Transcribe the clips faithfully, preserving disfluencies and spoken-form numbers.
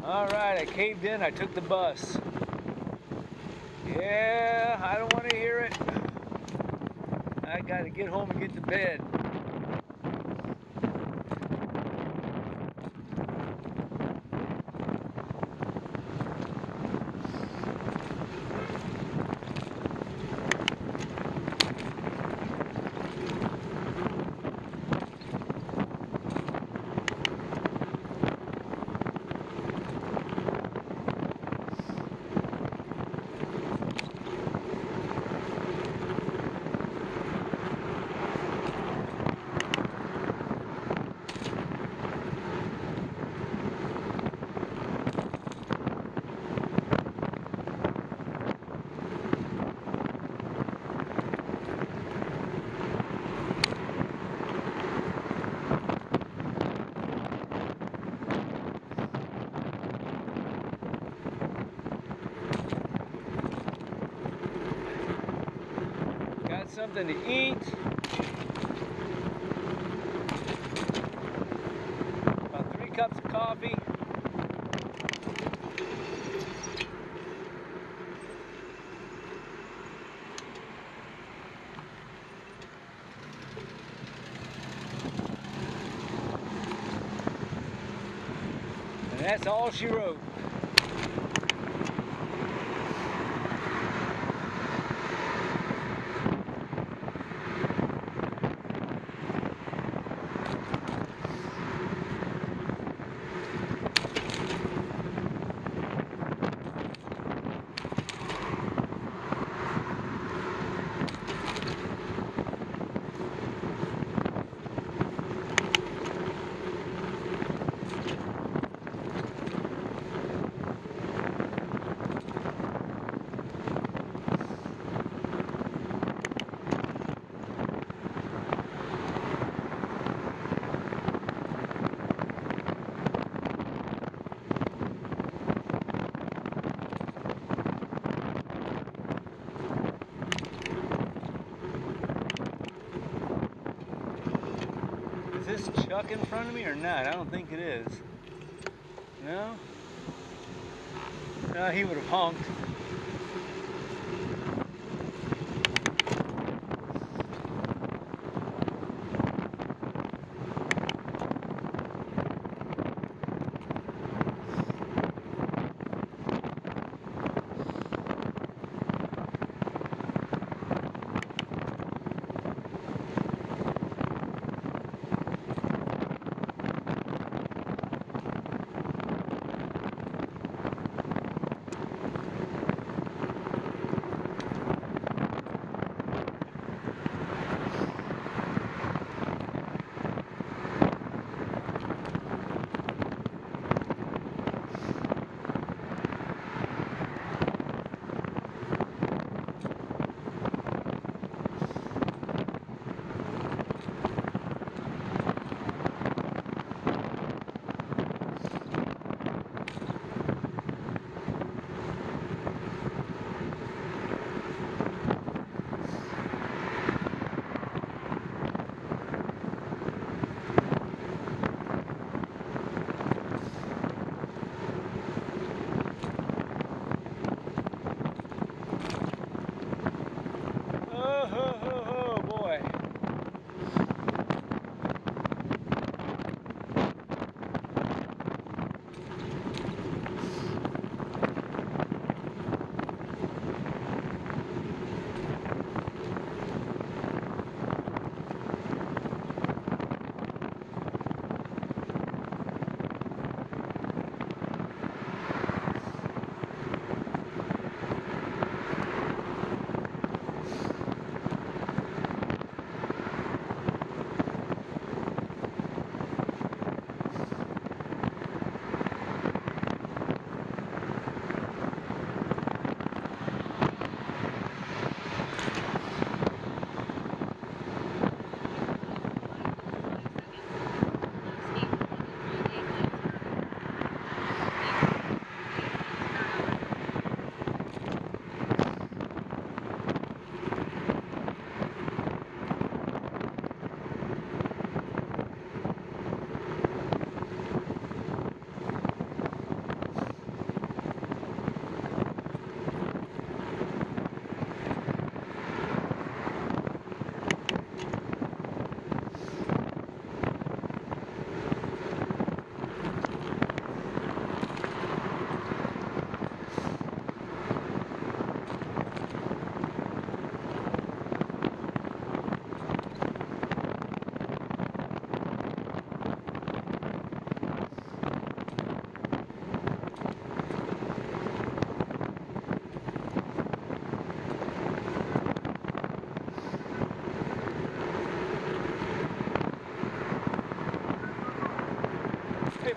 Alright, I caved in, I took the bus. Yeah, I don't want to hear it. I gotta get home and get to bed. Something to eat. About three cups of coffee. And that's all she wrote. Is this Chuck in front of me or not? I don't think it is. No? No, he would have honked.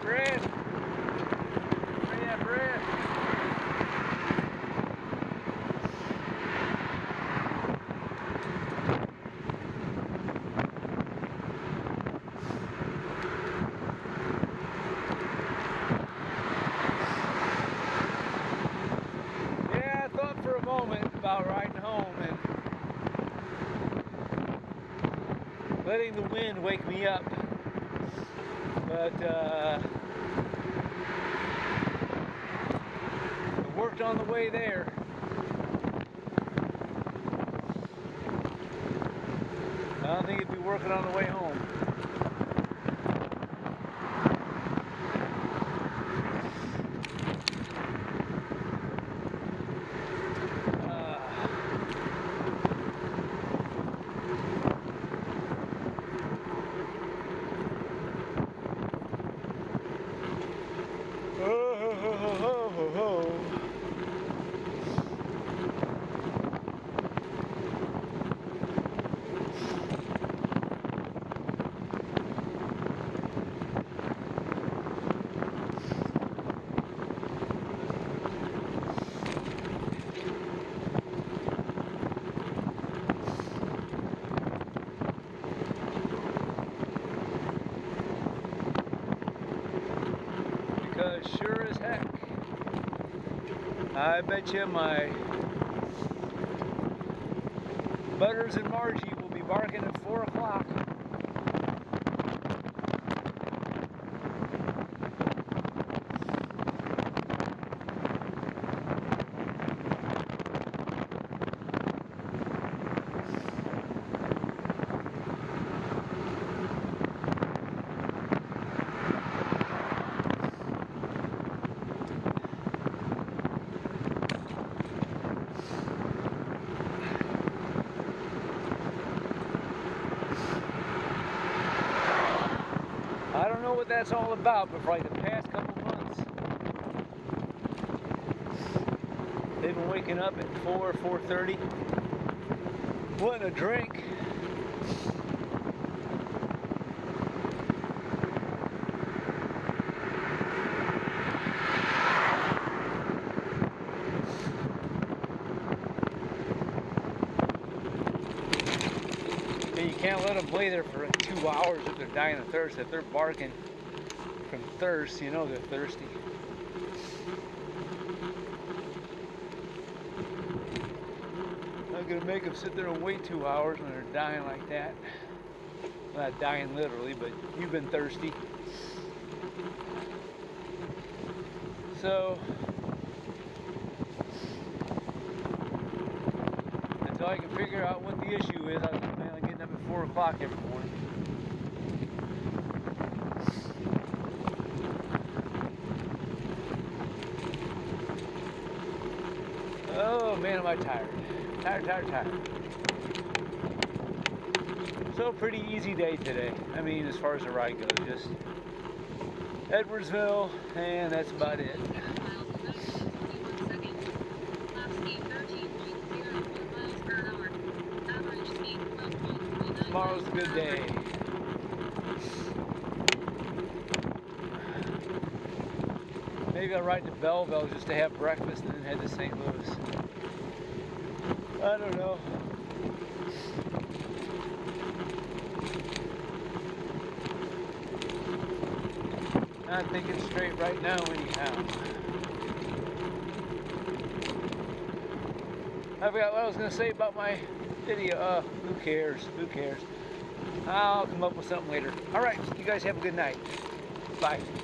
that breath. Bring that breath. Yeah, I thought for a moment about riding home and letting the wind wake me up. But uh, it worked on the way there. I don't think it'd be working on the way home. Because sure as heck, I bet you my Butters and Margie will be barking at four o'clock. I don't know what that's all about, but for like the past couple months, they've been waking up at four, four thirty, wanting a drink. And you can't let them lay there for two hours if they're dying of thirst. If they're barking from thirst, you know they're thirsty. I'm gonna make them sit there and wait two hours when they're dying like that. Well, not dying literally, but you've been thirsty. So, until I can figure out what the issue is, I was planning on getting up at four o'clock every morning. Oh man, am I tired. Tired, tired, tired. So pretty easy day today. I mean, as far as the ride goes, just Edwardsville, and that's about it. Tomorrow's a good day. Maybe I'll ride to Belleville just to have breakfast and then head to Saint Louis. I don't know. Not thinking straight right now anyhow. I forgot what I was going to say about my video. Uh, who cares? Who cares? I'll come up with something later. Alright, you guys have a good night. Bye.